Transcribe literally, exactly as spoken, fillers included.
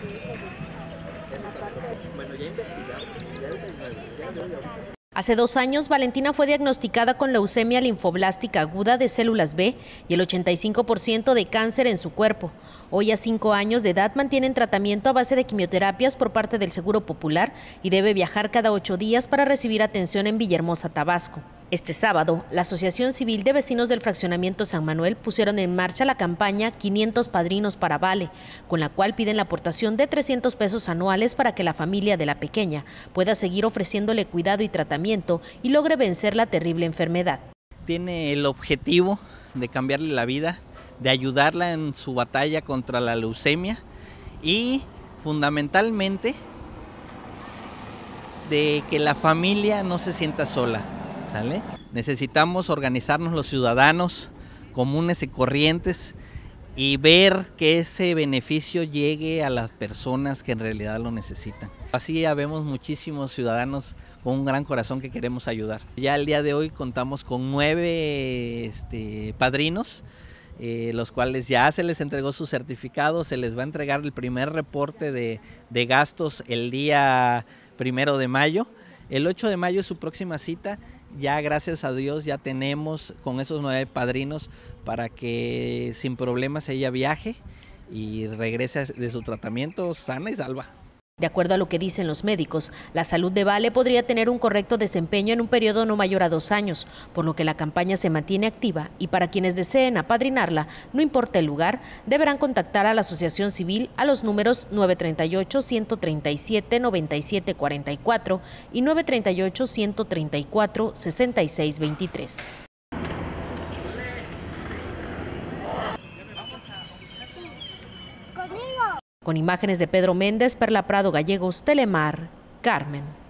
Hace dos años, Valentina fue diagnosticada con leucemia linfoblástica aguda de células B y el ochenta y cinco por ciento de cáncer en su cuerpo. Hoy, a cinco años de edad, mantiene tratamiento a base de quimioterapias por parte del Seguro Popular y debe viajar cada ocho días para recibir atención en Villahermosa, Tabasco. Este sábado, la Asociación Civil de Vecinos del Fraccionamiento San Manuel pusieron en marcha la campaña quinientos Padrinos para Vale, con la cual piden la aportación de trescientos pesos anuales para que la familia de la pequeña pueda seguir ofreciéndole cuidado y tratamiento y logre vencer la terrible enfermedad. Tiene el objetivo de cambiarle la vida, de ayudarla en su batalla contra la leucemia y fundamentalmente de que la familia no se sienta sola. ¿Sale? Necesitamos organizarnos los ciudadanos comunes y corrientes y ver que ese beneficio llegue a las personas que en realidad lo necesitan. Así ya vemos muchísimos ciudadanos con un gran corazón que queremos ayudar. Ya el día de hoy contamos con nueve este, padrinos, eh, los cuales ya se les entregó su certificado, se les va a entregar el primer reporte de, de gastos el día primero de mayo. El ocho de mayo es su próxima cita. Ya gracias a Dios ya tenemos con esos nueve padrinos para que sin problemas ella viaje y regrese de su tratamiento sana y salva. De acuerdo a lo que dicen los médicos, la salud de Vale podría tener un correcto desempeño en un periodo no mayor a dos años, por lo que la campaña se mantiene activa y para quienes deseen apadrinarla, no importa el lugar, deberán contactar a la Asociación Civil a los números nueve tres ocho, uno tres siete, nueve siete cuatro cuatro y nueve tres ocho, uno tres cuatro, seis seis dos tres. Con imágenes de Pedro Méndez, Perla Prado Gallegos, Telemar, Carmen.